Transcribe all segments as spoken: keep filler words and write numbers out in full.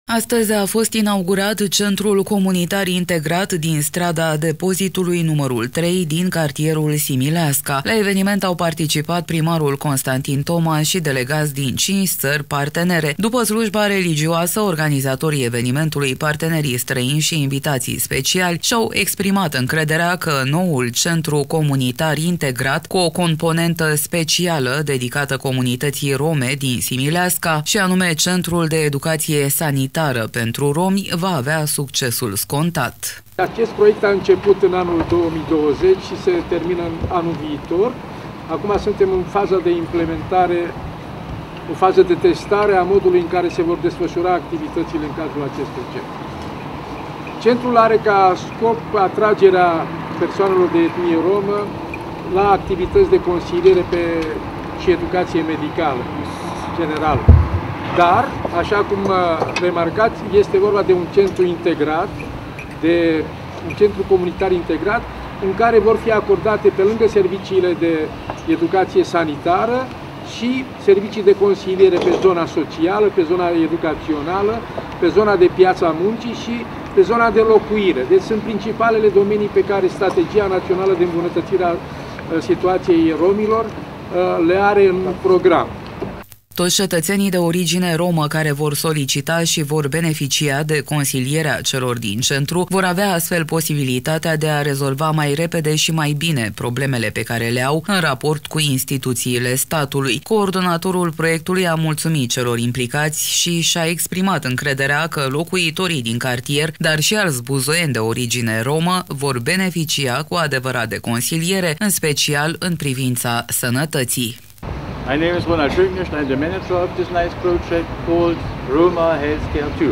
Astăzi a fost inaugurat Centrul Comunitar Integrat din strada Depozitului numărul trei din cartierul Simileasca. La eveniment au participat primarul Constantin Toma și delegați din cinci țări partenere. După slujba religioasă, organizatorii evenimentului, partenerii străini și invitații speciali și-au exprimat încrederea că noul Centru Comunitar Integrat, cu o componentă specială dedicată comunității rome din Simileasca, și anume Centrul de Educație Sanitară pentru romi, va avea succesul scontat. Acest proiect a început în anul două mii douăzeci și se termină în anul viitor. Acum suntem în faza de implementare, o fază de testare a modului în care se vor desfășura activitățile în cadrul acestui centru. Centrul are ca scop atragerea persoanelor de etnie romă la activități de consiliere pe, și educație medicală, general. Dar, așa cum remarcați, este vorba de un centru integrat, de un centru comunitar integrat, în care vor fi acordate, pe lângă serviciile de educație sanitară, și servicii de consiliere pe zona socială, pe zona educațională, pe zona de piața muncii și pe zona de locuire. Deci sunt principalele domenii pe care Strategia Națională de Îmbunătățire a Situației Romilor le are în program. Toți cetățenii de origine romă care vor solicita și vor beneficia de consilierea celor din centru vor avea astfel posibilitatea de a rezolva mai repede și mai bine problemele pe care le au în raport cu instituțiile statului. Coordonatorul proiectului a mulțumit celor implicați și și-a exprimat încrederea că locuitorii din cartier, dar și alți buzoieni de origine romă, vor beneficia cu adevărat de consiliere, în special în privința sănătății. My name is Ronald Schögnisch, I'm the manager of this nice project called Roma Healthcare two.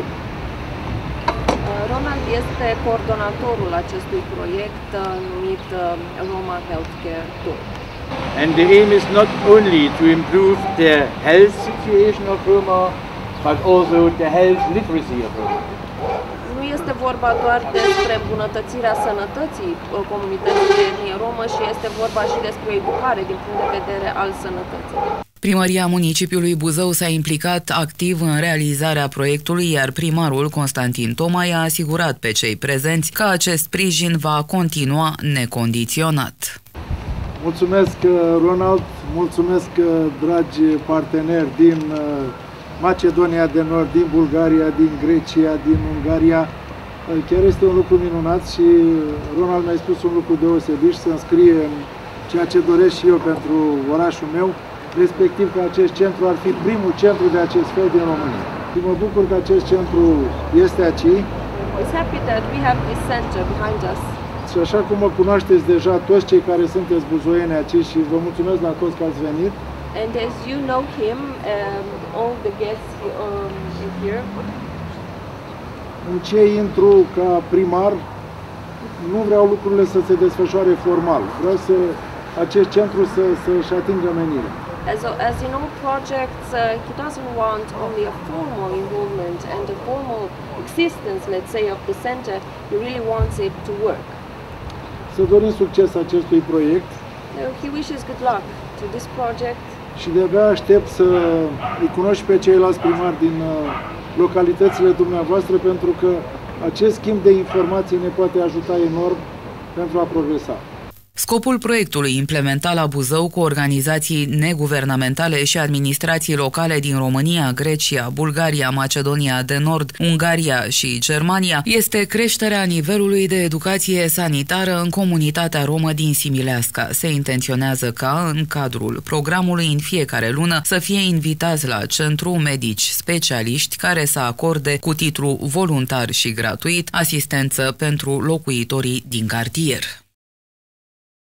Ronald este coordonatorul acestui proiect numit Roma Healthcare two. And the aim is not only to improve the health situation of Roma, but also the health literacy of Roma. Nu este vorba doar despre îmbunătățirea sănătății comunității de etnie romă, și este vorba și despre educare din punct de vedere al sănătății. Primăria municipiului Buzău s-a implicat activ în realizarea proiectului, iar primarul Constantin Toma i-a asigurat pe cei prezenți că acest sprijin va continua necondiționat. Mulțumesc, Ronald, mulțumesc, dragi parteneri din Macedonia de Nord, din Bulgaria, din Grecia, din Ungaria. Chiar este un lucru minunat și Ronald mi-a spus un lucru deosebit și se înscrie în ceea ce doresc și eu pentru orașul meu, respectiv că acest centru ar fi primul centru de acest fel din România. Și mă bucur că acest centru este aici. Și așa cum mă cunoașteți deja toți cei care sunteți buzoieni aici, și vă mulțumesc la toți că ați venit. And as you know him, um, all the guests um, here. În ce intru ca primar, nu vreau lucrurile să se desfășoare formal. Vreau să acest centru să să-și atingă menirea. As, as in all projects, uh, he doesn't want only a formal involvement and a formal existence, let's say, of the center. He really wants it to work. Să dorim succes acestui proiect. So he wishes good luck to this project. Și de-abia aștept să îi cunosc pe ceilalți primari din localitățile dumneavoastră, pentru că acest schimb de informații ne poate ajuta enorm pentru a progresa. Scopul proiectului, implementat la Buzău cu organizații neguvernamentale și administrații locale din România, Grecia, Bulgaria, Macedonia de Nord, Ungaria și Germania, este creșterea nivelului de educație sanitară în comunitatea romă din Simileasca. Se intenționează ca, în cadrul programului, în fiecare lună să fie invitați la centru medici specialiști care să acorde, cu titlu voluntar și gratuit, asistență pentru locuitorii din cartier.